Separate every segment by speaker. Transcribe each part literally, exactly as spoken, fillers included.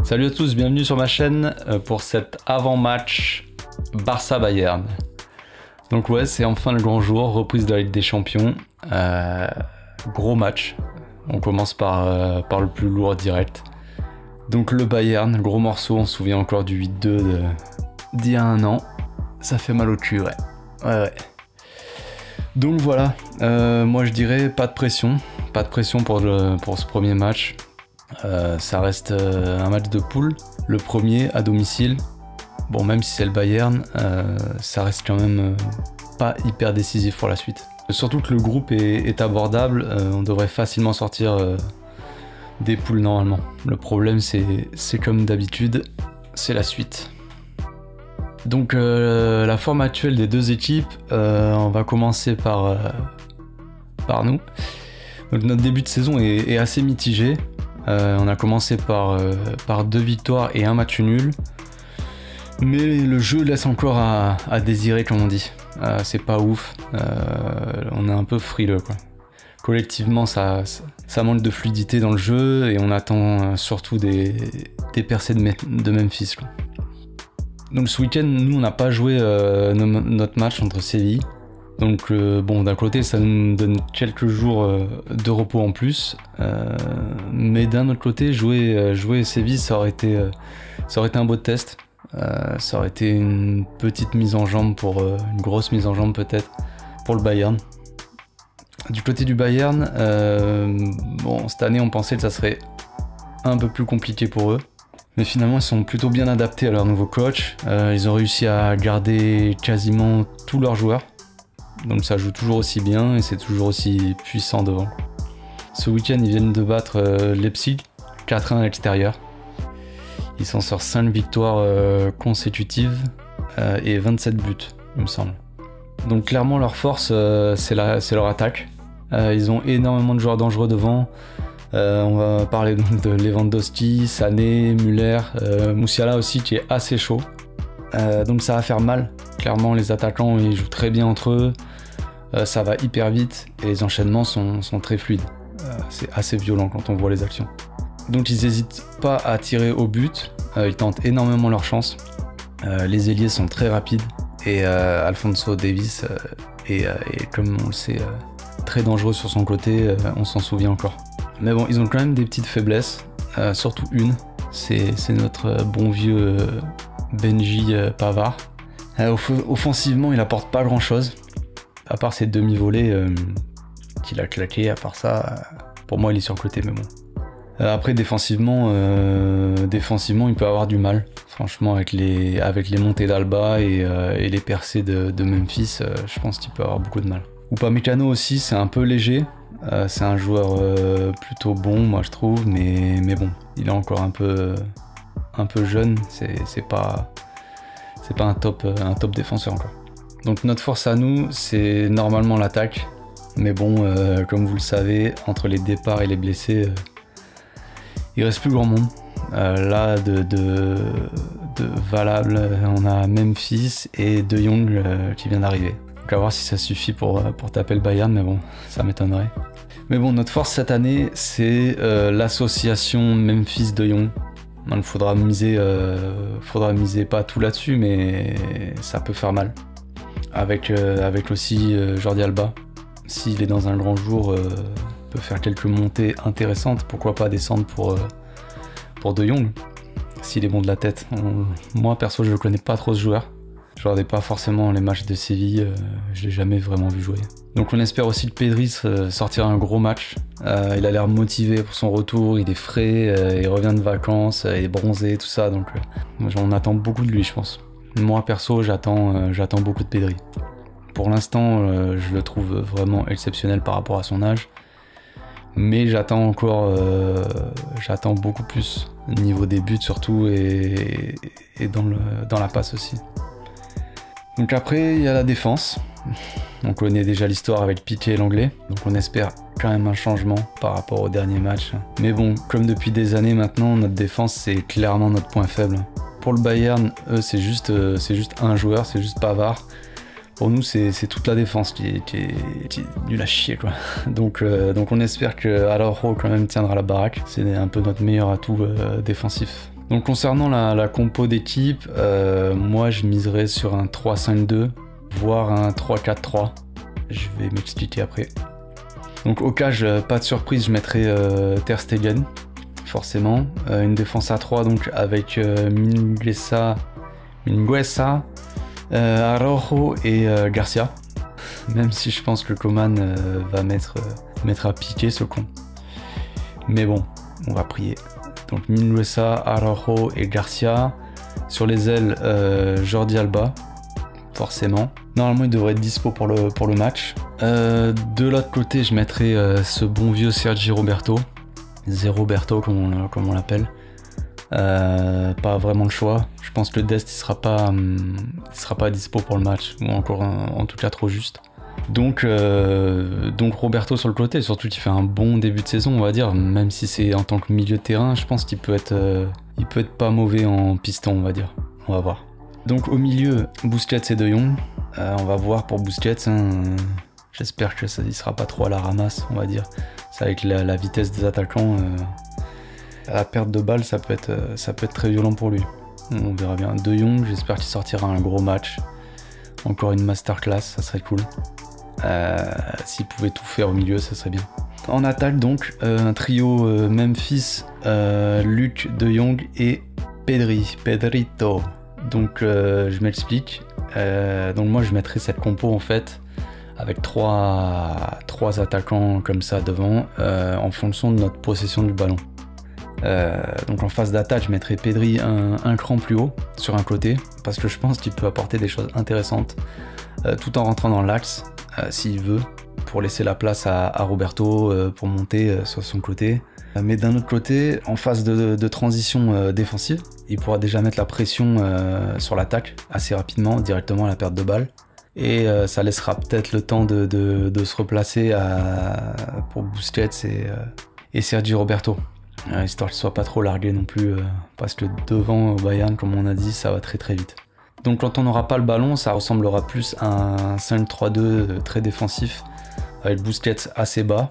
Speaker 1: Salut à tous, bienvenue sur ma chaîne pour cet avant-match Barça-Bayern. Donc ouais, c'est enfin le grand jour, reprise de la Ligue des Champions. Euh, gros match, on commence par, euh, par le plus lourd direct. Donc le Bayern, gros morceau, on se souvient encore du huit deux de, d'il y a un an. Ça fait mal au cul, ouais. Ouais, ouais. Donc voilà, euh, moi je dirais pas de pression. Pas de pression pour, le, pour ce premier match. Euh, ça reste euh, un match de poule, le premier à domicile. Bon, même si c'est le Bayern, euh, ça reste quand même euh, pas hyper décisif pour la suite. Surtout que le groupe est, est abordable, euh, on devrait facilement sortir euh, des poules normalement. Le problème, c'est, c'est comme d'habitude, c'est la suite. Donc euh, la forme actuelle des deux équipes, euh, on va commencer par, euh, par nous. Donc notre début de saison est, est assez mitigé. Euh, on a commencé par, euh, par deux victoires et un match nul. Mais le jeu laisse encore à, à désirer, comme on dit. Euh, c'est pas ouf. Euh, on est un peu frileux, quoi. Collectivement, ça, ça, ça manque de fluidité dans le jeu et on attend surtout des, des percées de, de Memphis, quoi. Donc ce week-end, nous, on n'a pas joué euh, no, notre match contre Séville. Donc euh, bon, d'un côté, ça nous donne quelques jours euh, de repos en plus. Euh, mais d'un autre côté, jouer, euh, jouer Séville, ça aurait été, euh, ça aurait été un beau test. Euh, ça aurait été une petite mise en jambe, pour euh, une grosse mise en jambe peut-être, pour le Bayern. Du côté du Bayern, euh, bon, cette année, on pensait que ça serait un peu plus compliqué pour eux. Mais finalement, ils sont plutôt bien adaptés à leur nouveau coach. Euh, ils ont réussi à garder quasiment tous leurs joueurs. Donc ça joue toujours aussi bien et c'est toujours aussi puissant devant. Ce week-end, ils viennent de battre euh, Leipzig, quatre un à l'extérieur. Ils sont sur cinq victoires euh, consécutives euh, et vingt-sept buts, il me semble. Donc clairement, leur force, euh, c'est, la, c'est leur attaque. Euh, ils ont énormément de joueurs dangereux devant. Euh, on va parler donc de Lewandowski, Sané, Müller, euh, Musiala aussi qui est assez chaud. Euh, donc ça va faire mal. Clairement, les attaquants, ils jouent très bien entre eux. Euh, ça va hyper vite et les enchaînements sont, sont très fluides. Euh, c'est assez violent quand on voit les actions. Donc ils n'hésitent pas à tirer au but. Euh, ils tentent énormément leur chance. Euh, les ailiers sont très rapides. Et euh, Alphonso Davies euh, est, euh, est, comme on le sait, euh, très dangereux sur son côté. Euh, on s'en souvient encore. Mais bon, ils ont quand même des petites faiblesses. Euh, surtout une. C'est, c'est notre bon vieux euh, Benji euh, Pavard. Euh, off- offensivement, il apporte pas grand chose, à part ses demi-volées euh, qu'il a claqué. À part ça, euh, pour moi, il est surcoté, mais bon. Euh, après, défensivement, euh, défensivement, il peut avoir du mal. Franchement, avec les, avec les montées d'Alba et, euh, et les percées de, de Memphis, euh, je pense qu'il peut avoir beaucoup de mal. Upamecano aussi, c'est un peu léger. Euh, c'est un joueur euh, plutôt bon, moi je trouve, mais, mais bon, il est encore un peu, un peu jeune. C'est, c'est pas. C'est pas un top, un top défenseur encore. Donc notre force à nous, c'est normalement l'attaque. Mais bon, euh, comme vous le savez, entre les départs et les blessés, euh, il reste plus grand monde. Euh, là, de, de, de valable, on a Memphis et De Jong euh, qui vient d'arriver. Donc à voir si ça suffit pour, pour taper le Bayern, mais bon, ça m'étonnerait. Mais bon, notre force cette année, c'est euh, l'association Memphis-De Jong. Il faudra miser, euh, faudra miser pas tout là-dessus, mais ça peut faire mal. Avec, euh, avec aussi euh, Jordi Alba, s'il est dans un grand jour, euh, peut faire quelques montées intéressantes. Pourquoi pas descendre pour, euh, pour De Jong, s'il est bon de la tête. On, moi perso, je ne connais pas trop ce joueur. Je regardais pas forcément les matchs de Séville, euh, je l'ai jamais vraiment vu jouer. Donc on espère aussi que Pedri euh, sortira un gros match. Euh, il a l'air motivé pour son retour, il est frais, euh, il revient de vacances, euh, il est bronzé, tout ça. Donc euh, on attend beaucoup de lui, je pense. Moi perso, j'attends, euh, j'attends beaucoup de Pedri. Pour l'instant, euh, je le trouve vraiment exceptionnel par rapport à son âge. Mais j'attends encore, euh, j'attends beaucoup plus, niveau des buts surtout, et, et dans, le, dans la passe aussi. Donc après, il y a la défense. On connaît déjà l'histoire avec Piqué et l'anglais. Donc on espère quand même un changement par rapport au dernier match. Mais bon, comme depuis des années maintenant, notre défense, c'est clairement notre point faible. Pour le Bayern, eux, c'est juste, euh, c'est juste un joueur, c'est juste Pavard. Pour nous, c'est, c'est toute la défense qui est, qui est, qui est nulle à chier, quoi. Donc, euh, donc on espère que Araujo quand même tiendra la baraque. C'est un peu notre meilleur atout euh, défensif. Donc concernant la, la compo d'équipe, euh, moi je miserais sur un trois cinq deux, voire un trois quatre trois. Je vais m'expliquer après. Donc au cas, je, pas de surprise, je mettrais euh, Ter Stegen, forcément. Euh, une défense à trois, donc avec euh, Mingueza, Mingueza euh, Araujo et euh, Garcia. Même si je pense que Coman euh, va mettre, euh, mettre à piquer ce con. Mais bon, on va prier. Donc Mingueza, Araujo et Garcia. Sur les ailes, euh, Jordi Alba, forcément. Normalement, il devrait être dispo pour le, pour le match. Euh, de l'autre côté, je mettrai euh, ce bon vieux Sergi Roberto. Zé-Roberto, comme on, comme on l'appelle. Euh, pas vraiment le choix. Je pense que Dest, il sera pas, hum, il sera pas dispo pour le match. Ou encore, un, en tout cas, trop juste. Donc, euh, donc Roberto sur le côté, surtout qu'il fait un bon début de saison, on va dire, même si c'est en tant que milieu de terrain, je pense qu'il peut être, euh, il peut être pas mauvais en piston, on va dire. On va voir. Donc au milieu, Busquets et De Jong. Euh, on va voir pour Busquets. Hein, euh, J'espère que ça, il sera pas trop à la ramasse, on va dire. C'est avec la, la vitesse des attaquants, euh, la perte de balle, ça peut être, euh, ça peut être très violent pour lui. On verra bien. De Jong, j'espère qu'il sortira un gros match. Encore une masterclass, ça serait cool. Euh, S'il pouvait tout faire au milieu, ça serait bien. En attaque donc, euh, un trio euh, Memphis, euh, Luc, De Jong et Pedri, Pedrito. Donc euh, je m'explique. Euh, donc moi je mettrais cette compo en fait avec trois, trois attaquants comme ça devant euh, en fonction de notre possession du ballon. Euh, donc en phase d'attaque, je mettrais Pedri un, un cran plus haut sur un côté parce que je pense qu'il peut apporter des choses intéressantes euh, tout en rentrant dans l'axe euh, s'il veut, pour laisser la place à, à Roberto euh, pour monter euh, sur son côté. Mais d'un autre côté, en phase de, de transition euh, défensive, il pourra déjà mettre la pression euh, sur l'attaque assez rapidement, directement à la perte de balle. Et euh, ça laissera peut-être le temps de, de, de se replacer à, pour Busquets et, euh, et Sergi Roberto. Euh, histoire qu'il ne soit pas trop largué non plus, euh, parce que devant au Bayern, comme on a dit, ça va très très vite. Donc quand on n'aura pas le ballon, ça ressemblera plus à un cinq trois deux très défensif, avec Busquets assez bas,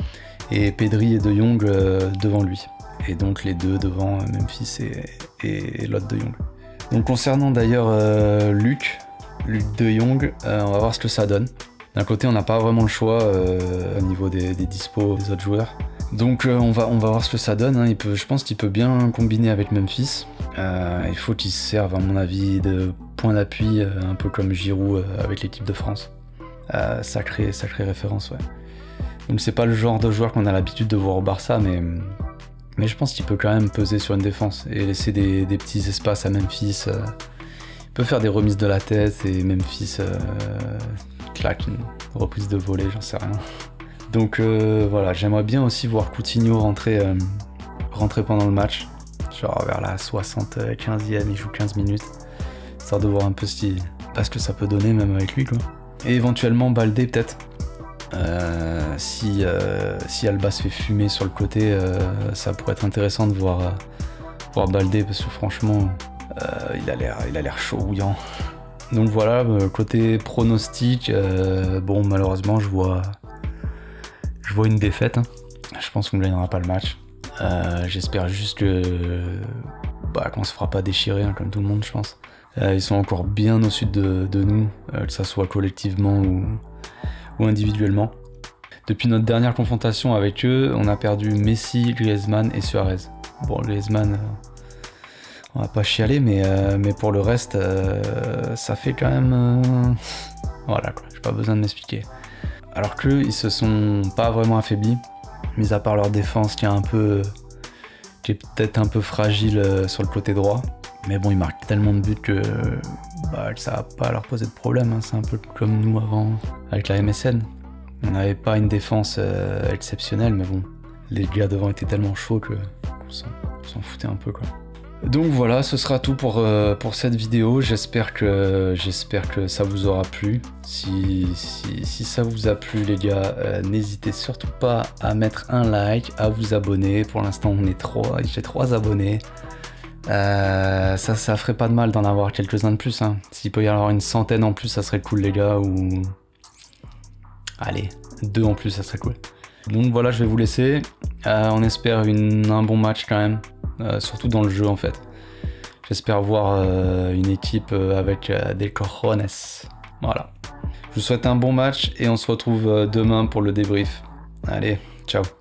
Speaker 1: et Pedri et De Jong euh, devant lui. Et donc les deux devant euh, Memphis et, et, et l'autre De Jong. Donc concernant d'ailleurs euh, Luc, Luc De Jong, euh, on va voir ce que ça donne. D'un côté, on n'a pas vraiment le choix euh, au niveau des, des dispos des autres joueurs. Donc euh, on, va, on va voir ce que ça donne. Hein. Il peut, je pense qu'il peut bien combiner avec Memphis. Euh, il faut qu'il serve, à mon avis, de point d'appui, euh, un peu comme Giroud euh, avec l'équipe de France. Euh, sacrée, sacrée référence, ouais. Donc c'est pas le genre de joueur qu'on a l'habitude de voir au Barça, mais, mais je pense qu'il peut quand même peser sur une défense et laisser des, des petits espaces à Memphis. Euh, il peut faire des remises de la tête et Memphis euh, claque une reprise de volée, j'en sais rien. Donc euh, voilà, j'aimerais bien aussi voir Coutinho rentrer, euh, rentrer pendant le match, genre vers la soixante-quinzième, il joue quinze minutes, histoire de voir un peu ce, qui, pas ce que ça peut donner même avec lui, quoi. Et éventuellement Baldé peut-être. Euh, si, euh, si Alba se fait fumer sur le côté, euh, ça pourrait être intéressant de voir, euh, voir Baldé, parce que franchement euh, il a l'air il a l'air chaud rouillant. Donc voilà, euh, côté pronostic, euh, bon malheureusement je vois je vois une défaite, hein. Je pense qu'on ne gagnera pas le match. Euh, j'espère juste que bah, qu'on se fera pas déchirer, hein, comme tout le monde, je pense. Euh, ils sont encore bien au sud de, de nous, euh, que ça soit collectivement ou ou individuellement. Depuis notre dernière confrontation avec eux, on a perdu Messi, Griezmann et Suarez. Bon, Griezmann, euh, on va pas chialer, mais, euh, mais pour le reste, euh, ça fait quand même... Euh... Voilà, quoi, j'ai pas besoin de m'expliquer. Alors qu'eux, ils se sont pas vraiment affaiblis, mis à part leur défense qui est un peu... qui est peut-être un peu fragile euh, sur le côté droit. Mais bon, ils marquent tellement de buts que, bah, que ça va pas leur poser de problème, hein. C'est un peu comme nous avant avec la M S N. On n'avait pas une défense euh, exceptionnelle, mais bon, les gars devant étaient tellement chauds que qu'on s'en, s'en foutait un peu, quoi. Donc voilà, ce sera tout pour, euh, pour cette vidéo. J'espère que, j'espère que ça vous aura plu. Si, si, si ça vous a plu, les gars, euh, n'hésitez surtout pas à mettre un like, à vous abonner. Pour l'instant, on est trois, j'ai trois abonnés. Euh, ça, ça ferait pas de mal d'en avoir quelques-uns de plus, hein. S'il peut y avoir une centaine en plus, ça serait cool, les gars, ou... Allez, deux en plus, ça serait cool. Donc voilà, je vais vous laisser. Euh, on espère une, un bon match quand même. euh, surtout dans le jeu en fait. J'espère voir euh, une équipe euh, avec euh, des cojones. Voilà. Je vous souhaite un bon match et on se retrouve euh, demain pour le débrief. Allez, ciao.